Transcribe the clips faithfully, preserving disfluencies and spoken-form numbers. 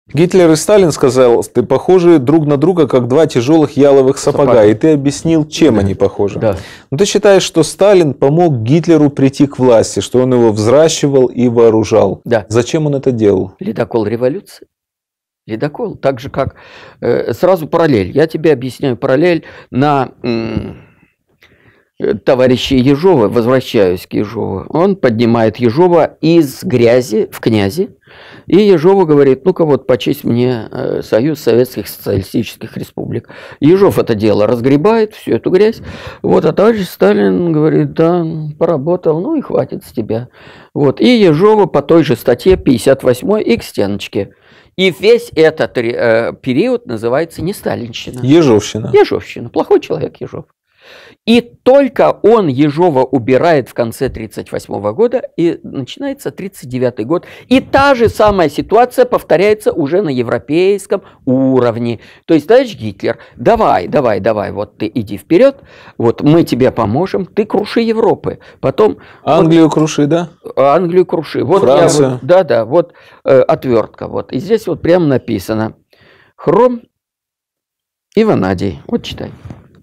Гитлер и Сталин сказал, ты похожи друг на друга, как два тяжелых яловых сапога. Сапога. И ты объяснил, чем да. они похожи. Да. Но ты считаешь, что Сталин помог Гитлеру прийти к власти, что он его взращивал и вооружал. Да. Зачем он это делал? Ледокол революции. Ледокол. Так же, как... Э, сразу параллель. Я тебе объясняю параллель на... М- товарища Ежова, возвращаюсь к Ежову, он поднимает Ежова из грязи в князи, и Ежову говорит, ну-ка вот почесть мне э, Союз Советских Социалистических Республик. Ежов это дело разгребает, всю эту грязь, вот, а товарищ Сталин говорит, да, поработал, ну и хватит с тебя. Вот, и Ежова по той же статье пятьдесят восьмой и к стеночке. И весь этот э, период называется не сталинщина. Ежовщина. Ежовщина. Плохой человек Ежов. И только он Ежова убирает в конце тридцать восьмого года, и начинается тридцать девятый год. И та же самая ситуация повторяется уже на европейском уровне. То есть, товарищ Гитлер, давай, давай, давай, вот ты иди вперед, вот мы тебе поможем, ты круши Европы. Потом... Англию вот, круши, да? Англию круши. Вот Францию. Я, вот, да, да, вот э, отвертка. Вот. И здесь вот прямо написано. Хром и ванадий. Вот читай.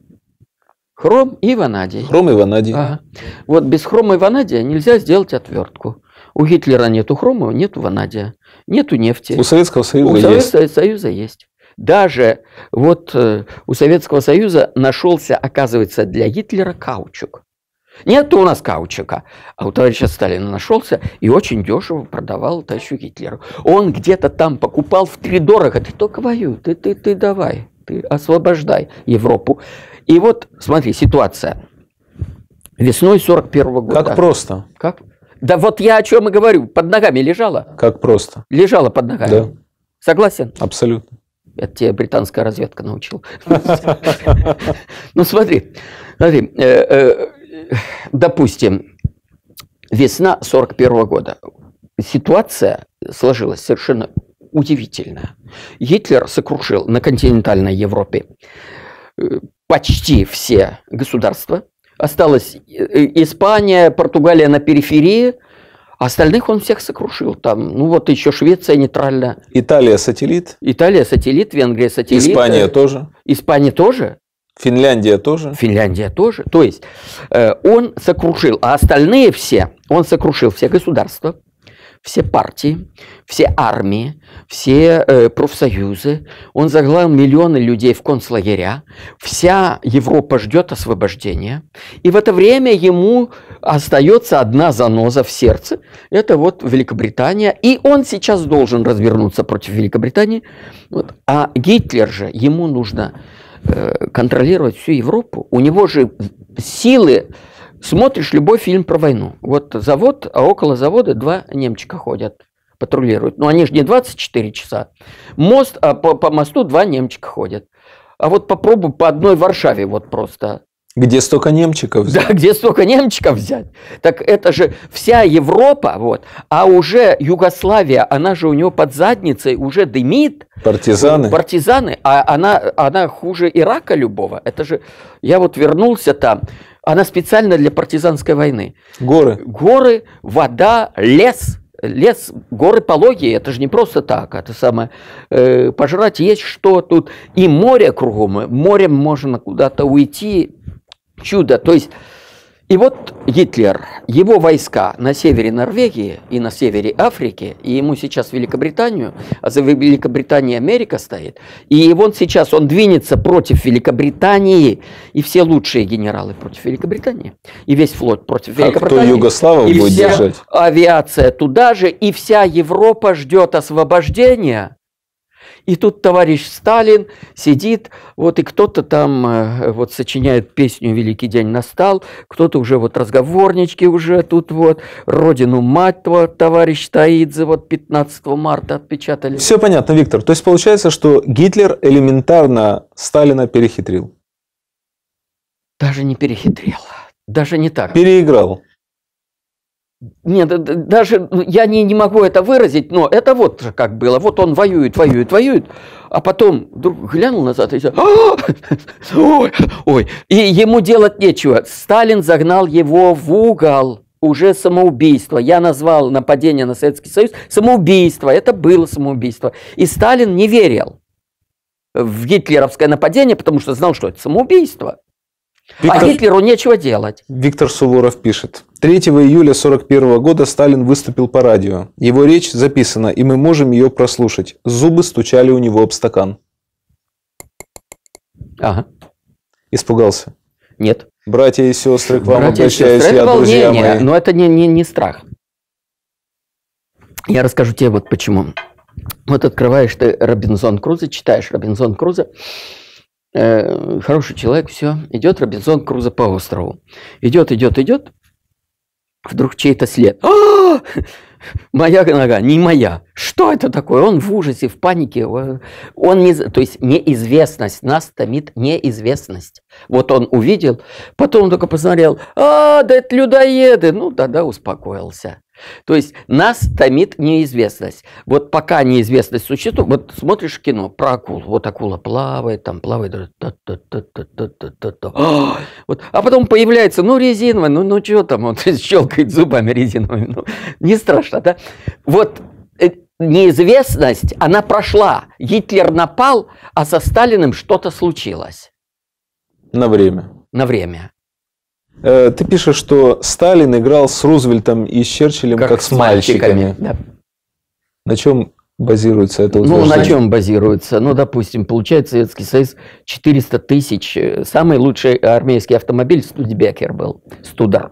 Хром и ванадий. Хром и ванадий. Ага. Вот без хрома и ванадия нельзя сделать отвертку. У Гитлера нету хрома, нету ванадия, нету нефти. У Советского Союза у есть. У Советского Союза есть. Даже вот э, у Советского Союза нашелся, оказывается, для Гитлера каучук. Нету у нас каучука, а у товарища Сталина нашелся и очень дешево продавал товарищу Гитлеру. Он где-то там покупал втридорого. Ты только воюй, ты, ты, ты давай, ты освобождай Европу. И вот, смотри, ситуация. Весной сорок первого года. Как просто? Как? Да вот я о чем и говорю. Под ногами лежала. Как просто? Лежала под ногами. Да. Согласен? Абсолютно. Это тебе британская разведка научила. Ну смотри, смотри. Допустим, весна сорок первого года. Ситуация сложилась совершенно удивительная. Гитлер сокрушил на континентальной Европе почти все государства. Осталась Испания, Португалия на периферии. Остальных он всех сокрушил. Там, ну вот еще Швеция нейтральна. Италия сателлит. Италия сателлит, Венгрия сателлит. Испания тоже. Испания тоже. Финляндия тоже. Финляндия тоже. То есть э, он сокрушил, а остальные все, он сокрушил все государства, все партии, все армии, все э, профсоюзы. Он загнал миллионы людей в концлагеря. Вся Европа ждет освобождения. И в это время ему остается одна заноза в сердце. Это вот Великобритания. И он сейчас должен развернуться против Великобритании. Вот. А Гитлер же, ему нужно э, контролировать всю Европу. У него же силы... Смотришь любой фильм про войну. Вот завод, а около завода два немчика ходят, патрулируют. Но они же не двадцать четыре часа. Мост, а по, по мосту два немчика ходят. А вот попробуй по одной Варшаве вот просто. Где столько немчиков взять? Да, где столько немчиков взять. Так это же вся Европа, вот. А уже Югославия, она же у него под задницей уже дымит. Партизаны. Партизаны, а она, она хуже Ирака любого. Это же, я вот вернулся там. Она специально для партизанской войны. Горы. Горы, вода, лес. Лес, горы пологие, это же не просто так. Это самое, э, пожрать есть что тут. И море кругом. Морем можно куда-то уйти. Чудо. То есть, и вот Гитлер, его войска на севере Норвегии и на севере Африки, и ему сейчас Великобританию, а за Великобританией Америка стоит, и вот сейчас он двинется против Великобритании, и все лучшие генералы против Великобритании, и весь флот против Великобритании. А кто Югославов и будет вся держать? Авиация туда же, и вся Европа ждет освобождения. И тут товарищ Сталин сидит, вот и кто-то там э, вот сочиняет песню «Великий день настал», кто-то уже вот разговорнички уже тут вот, «Родину мать твою», товарищ Таидзе, вот пятнадцатого марта отпечатали. Все понятно, Виктор. То есть получается, что Гитлер элементарно Сталина перехитрил? Даже не перехитрил, даже не так. Переиграл. Нет, даже я не, не могу это выразить, но это вот же как было. Вот он воюет, воюет, воюет, а потом вдруг глянул назад и сказал, ой, ой, и ему делать нечего. Сталин загнал его в угол. уже самоубийство. Я назвал нападение на Советский Союз самоубийство. Это было самоубийство. И Сталин не верил в гитлеровское нападение, потому что знал, что это самоубийство. Виктор... А Гитлеру нечего делать. Виктор Суворов пишет. третьего июля сорок первого года Сталин выступил по радио. Его речь записана, и мы можем ее прослушать. Зубы стучали у него об стакан. Ага. Испугался? Нет. Братья и сестры, к вам Братья обращаюсь, сестры, я, это друзья волнение, мои. Но это не, не, не страх. Я расскажу тебе вот почему. Вот открываешь ты Робинзон Крузо, читаешь Робинзон Крузо. Э, хороший человек, все. Идет Робинзон Крузо по острову. Идет, идет, идет. Вдруг чей-то след. А-а-а! Моя нога, не моя. Что это такое? Он в ужасе, в панике. Он не, то есть неизвестность. Нас томит неизвестность. Вот он увидел, потом он только посмотрел. А, да это людоеды. Ну, тогда успокоился. То есть нас томит неизвестность. Вот пока неизвестность существует, вот смотришь кино про акулу. Вот акула плавает, там плавает. Вот, а потом появляется, ну, резиновая, ну, ну что там, он щелкает зубами резиновыми. Ну, не страшно, да? Вот неизвестность, она прошла. Гитлер напал, а со Сталиным что-то случилось. На время. На время. Ты пишешь, что Сталин играл с Рузвельтом и с Черчиллем как, как с мальчиками. мальчиками. Да. На чем базируется это утверждение? Ну, на чем базируется? Ну, допустим, получает Советский Союз четыреста тысяч. Самый лучший армейский автомобиль Студебекер был. Студер.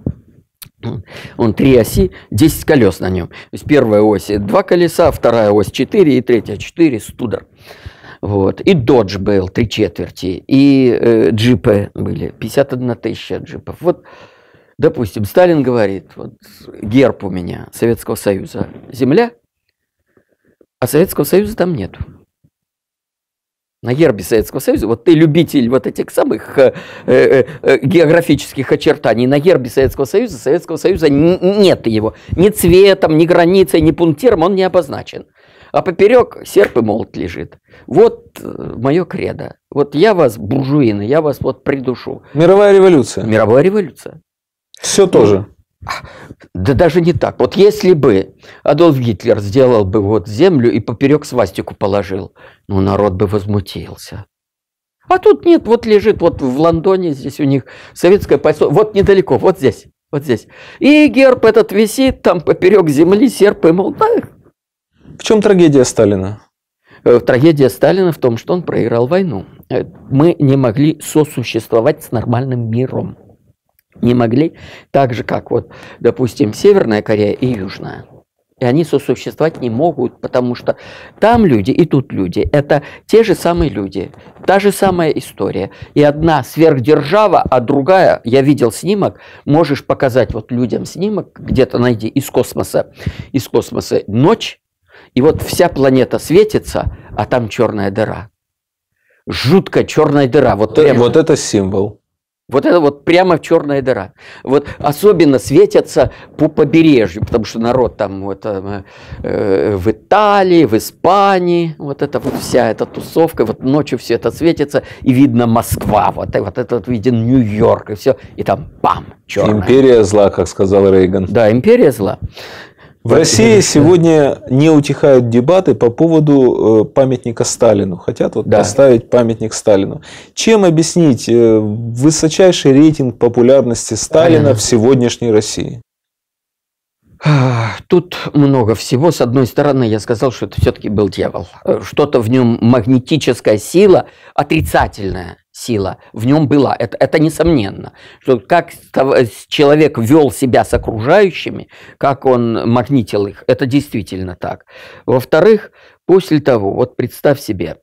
Он три оси, десять колес на нем. То есть первая ось два колеса, вторая ось четыре и третья четыре. Студер. Вот. И Додж был три четверти, и э, джипы были, пятьдесят одна тысяча джипов. Вот, допустим, Сталин говорит, вот герб у меня Советского Союза земля, а Советского Союза там нет. На гербе Советского Союза, вот ты любитель вот этих самых э, э, э, географических очертаний, на гербе Советского Союза, Советского Союза нет его. Ни цветом, ни границей, ни пунктиром он не обозначен. А поперек серп и молот лежит. Вот мое кредо. Вот я вас, буржуины, я вас вот придушу. Мировая революция. Мировая революция. Все тоже. Да даже не так. Вот если бы Адольф Гитлер сделал бы вот землю и поперек свастику положил, ну народ бы возмутился. А тут нет, вот лежит вот в Лондоне, здесь у них советское посольство, вот недалеко, вот здесь, вот здесь. И герб этот висит, там поперек земли серп и молот. В чем трагедия Сталина? Трагедия Сталина в том, что он проиграл войну. Мы не могли сосуществовать с нормальным миром. Не могли, так же, как, вот, допустим, Северная Корея и Южная. И они сосуществовать не могут, потому что там люди и тут люди. Это те же самые люди, та же самая история. И одна сверхдержава, а другая, я видел снимок, можешь показать вот людям снимок, где-то найди из космоса, из космоса ночь, и вот вся планета светится, а там черная дыра. Жуткая черная дыра. Вот, прямо, вот это символ. Вот это вот прямо черная дыра. Вот особенно светятся по побережью, потому что народ там вот, э, в Италии, в Испании, вот это вот вся эта тусовка, вот ночью все это светится, и видно Москва, вот, и вот это вот виден Нью-Йорк, и все, и там пам, черная. Империя зла, как сказал Рейган. Да, империя зла. В России сегодня не утихают дебаты по поводу памятника Сталину. Хотят вот да. поставить памятник Сталину. Чем объяснить высочайший рейтинг популярности Сталина а, в сегодняшней России? Тут много всего. С одной стороны, я сказал, что это все-таки был дьявол. Что-то в нем магнетическая сила, отрицательная сила в нем была. Это, это несомненно. Что как человек вел себя с окружающими, как он магнитил их, это действительно так. Во-вторых, после того, вот представь себе,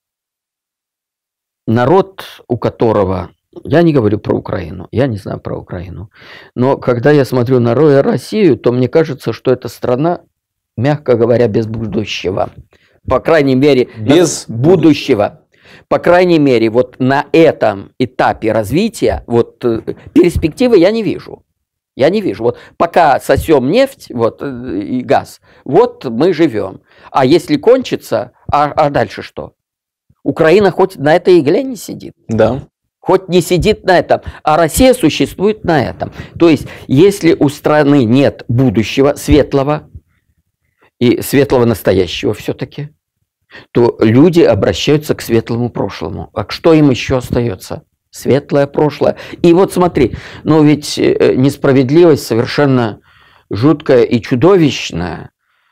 народ, у которого... Я не говорю про Украину, я не знаю про Украину. Но когда я смотрю на Россию, то мне кажется, что эта страна, мягко говоря, без будущего. По крайней мере, без будущего. По крайней мере, вот на этом этапе развития, вот перспективы я не вижу. Я не вижу. Вот пока сосем нефть вот, и газ, вот мы живем. А если кончится, а, а дальше что? Украина хоть на этой игле не сидит. Да. хоть не сидит на этом, а Россия существует на этом. То есть, если у страны нет будущего светлого и светлого настоящего все-таки, то люди обращаются к светлому прошлому. А что им еще остается? Светлое прошлое. И вот смотри, ну ведь несправедливость совершенно жуткая и чудовищная.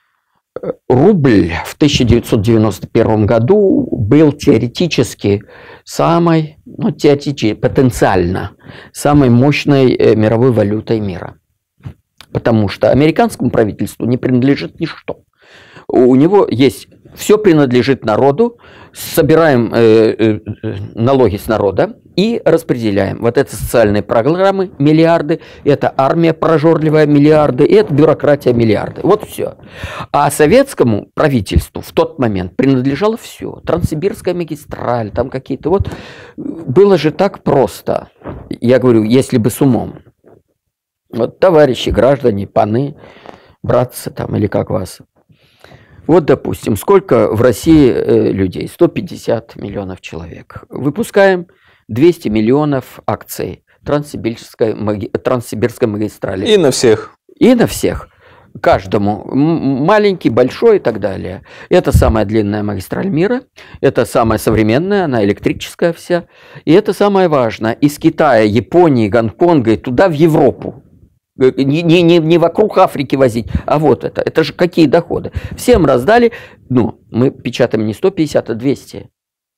Рубль в тысяча девятьсот девяносто первом году был теоретически самой, ну теоретически, потенциально самой мощной мировой валютой мира. Потому что американскому правительству не принадлежит ничто. У него есть, все принадлежит народу, собираем э, э, налоги с народа и распределяем. Вот это социальные программы миллиарды, это армия прожорливая миллиарды, и это бюрократия миллиарды. Вот все. А советскому правительству в тот момент принадлежало все. Транссибирская магистраль, там какие-то. Вот было же так просто. Я говорю, если бы с умом. Вот товарищи, граждане, паны, братцы там или как вас. Вот, допустим, сколько в России э, людей? сто пятьдесят миллионов человек. Выпускаем двести миллионов акций Транссибирской, маги... Транссибирской магистрали. И на всех. И на всех. Каждому. Маленький, большой и так далее. Это самая длинная магистраль мира. Это самая современная, она электрическая вся. И это самое важное. Из Китая, Японии, Гонконга и туда в Европу. Не, не, не вокруг Африки возить, а вот это. Это же какие доходы. Всем раздали, ну, мы печатаем не сто пятьдесят, а двести.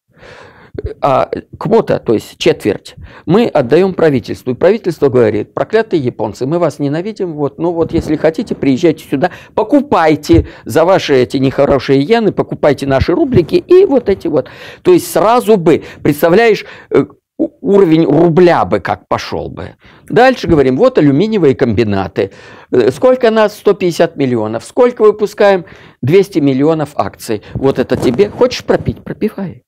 А квота, то есть четверть, мы отдаем правительству. И правительство говорит, проклятые японцы, мы вас ненавидим, вот, ну вот если хотите, приезжайте сюда, покупайте за ваши эти нехорошие иены, покупайте наши рублики и вот эти вот. То есть сразу бы, представляешь, уровень рубля бы как пошел бы. Дальше говорим, вот алюминиевые комбинаты. Сколько нас? сто пятьдесят миллионов. Сколько выпускаем? двести миллионов акций. Вот это тебе. Хочешь пропить? Пропивай.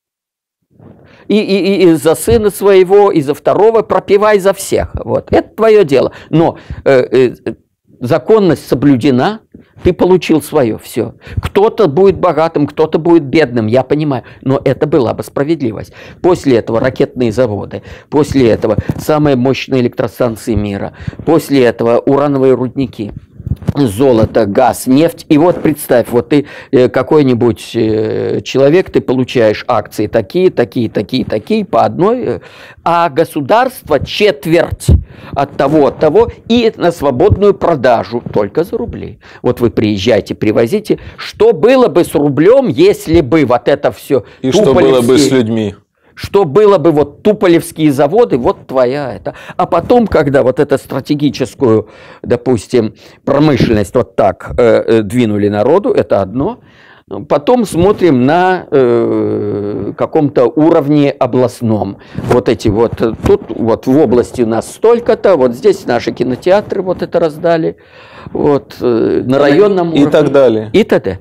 И, и, и за сына своего, и за второго пропивай за всех. Вот. Это твое дело. Но э, э, законность соблюдена. Ты получил свое, все. Кто-то будет богатым, кто-то будет бедным, я понимаю. Но это была бы справедливость. После этого ракетные заводы, после этого самые мощные электростанции мира, после этого урановые рудники, золото, газ, нефть. И вот представь, вот ты какой-нибудь человек, ты получаешь акции такие, такие, такие, такие по одной, а государство четверть от того, от того и на свободную продажу только за рубли. Вот вы приезжайте, привозите. Что было бы с рублем, если бы вот это все... И что было бы с людьми? Что было бы вот туполевские заводы, вот твоя это. А потом, когда вот эту стратегическую, допустим, промышленность вот так э, двинули народу, это одно. Потом смотрим на э, каком-то уровне областном. Вот эти вот, тут вот в области у нас столько-то, вот здесь наши кинотеатры вот это раздали, вот э, на районном уровне. И так далее. И т.д.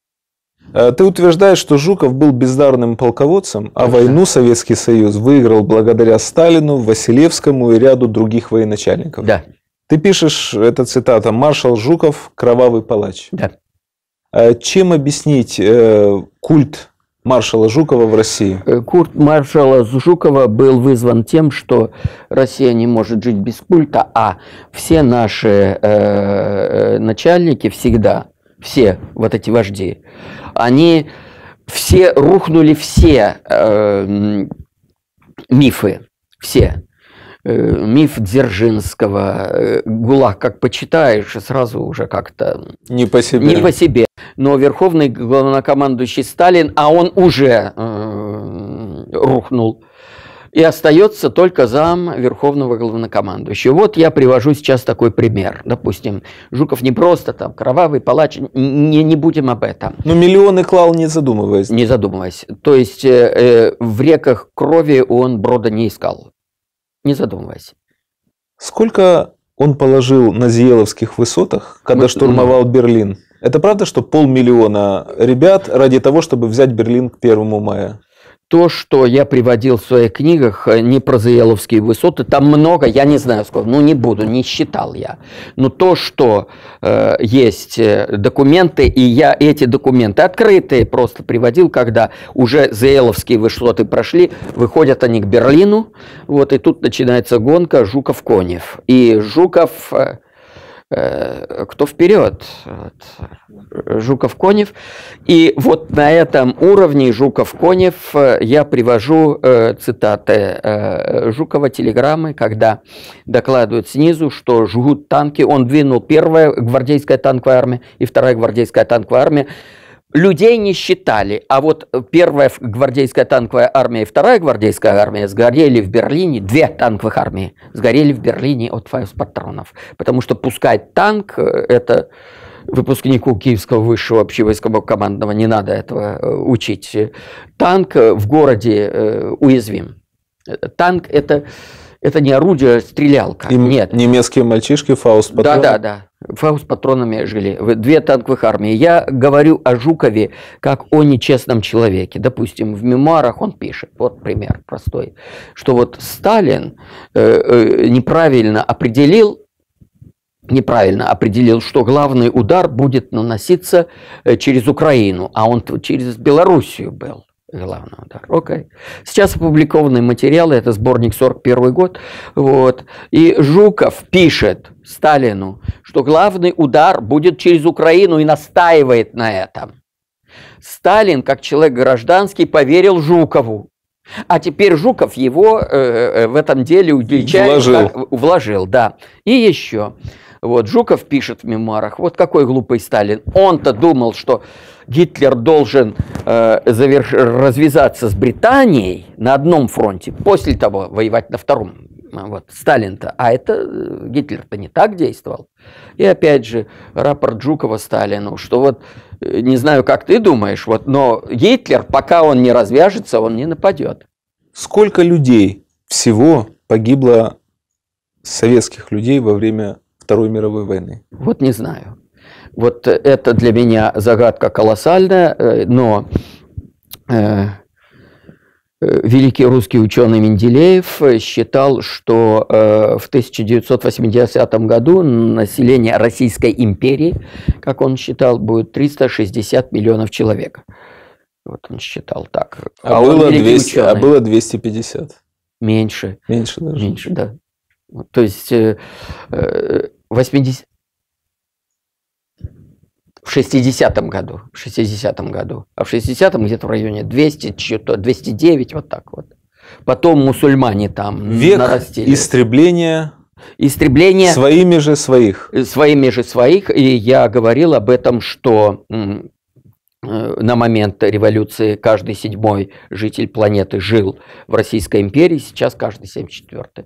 Ты утверждаешь, что Жуков был бездарным полководцем, а войну Советский Союз выиграл благодаря Сталину, Василевскому и ряду других военачальников. Да. Ты пишешь, это цитата, «Маршал Жуков – кровавый палач». Да. Чем объяснить культ маршала Жукова в России? Культ маршала Жукова был вызван тем, что Россия не может жить без культа, а все наши э, начальники всегда, все вот эти вожди, они все рухнули все э, мифы, все. Э, миф Дзержинского, э, ГУЛАГ, как почитаешь, сразу уже как-то не по себе. Не по себе. Но верховный главнокомандующий Сталин, а он уже э, рухнул, и остается только зам верховного главнокомандующего. Вот я привожу сейчас такой пример. Допустим, Жуков не просто там кровавый палач, не, не будем об этом. Но миллионы клал, не задумываясь. Не задумываясь. То есть э, в реках крови он брода не искал. Не задумываясь. Сколько он положил на Зиеловских высотах, когда Мы, штурмовал ну... Берлин? Это правда, что полмиллиона ребят ради того, чтобы взять Берлин к первому мая? то, что я приводил в своих книгах, не про Заеловские высоты, там много, я не знаю сколько, ну не буду, не считал я. Но то, что э, есть документы, и я эти документы открытые просто приводил, когда уже Заеловские высоты прошли, выходят они к Берлину, вот, и тут начинается гонка Жуков-Конев. И Жуков... Э, кто вперед? Жуков-Конев. И вот на этом уровне Жуков-Конев я привожу цитаты Жукова, телеграммы, когда докладывают снизу, что жгут танки. Он двинул первая гвардейская танковая армия и вторая гвардейская танковая армия. Людей не считали, а вот первая гвардейская танковая армия и вторая гвардейская армия сгорели в Берлине, две танковых армии сгорели в Берлине от фаус-патронов. Потому что пускать танк, это выпускнику Киевского высшего общевойскового командного не надо этого учить. Танк в городе уязвим. Танк это... Это не орудие, а стрелялка. И нет. Немецкие мальчишки фаус-патроны. Да, да, да. Фаус-патронами жили. Две танковых армии. Я говорю о Жукове как о нечестном человеке. Допустим, в мемуарах он пишет, вот пример простой, что вот Сталин э, э, неправильно определил, неправильно определил, что главный удар будет наноситься через Украину, а он через Белоруссию был. Главный удар. Окей. Сейчас опубликованные материалы, это сборник сорок первый год, вот, и Жуков пишет Сталину, что главный удар будет через Украину и настаивает на этом. Сталин, как человек гражданский, поверил Жукову, а теперь Жуков его э, в этом деле уличает, вложил. Как, вложил, да. И еще, вот, Жуков пишет в мемуарах, вот какой глупый Сталин, он-то думал, что Гитлер должен э, заверш... развязаться с Британией на одном фронте, после того воевать на втором. Вот, Сталин-то. А это Гитлер-то не так действовал. И опять же, рапорт Жукова Сталину, что вот, не знаю, как ты думаешь, вот, но Гитлер, пока он не развяжется, он не нападет. Сколько людей всего погибло, советских людей, во время Второй мировой войны? Вот не знаю. Вот это для меня загадка колоссальная, но э, великий русский ученый Менделеев считал, что э, в тысяча девятьсот восьмидесятом году население Российской империи, как он считал, будет триста шестьдесят миллионов человек. Вот он считал так. А, а, было, двести, а было двести пятьдесят. Меньше. Меньше даже. Меньше, да. То есть э, восьмидесятом В шестидесятом году, в шестидесятом году, а в шестидесятом где-то в районе двести, что-то двести девять, вот так вот. Потом мусульмане там век нарастили. Истребления, истребление своими же своих. Своими же своих, и я говорил об этом, что на момент революции каждый седьмой житель планеты жил в Российской империи, сейчас каждый семьдесят четвёртый.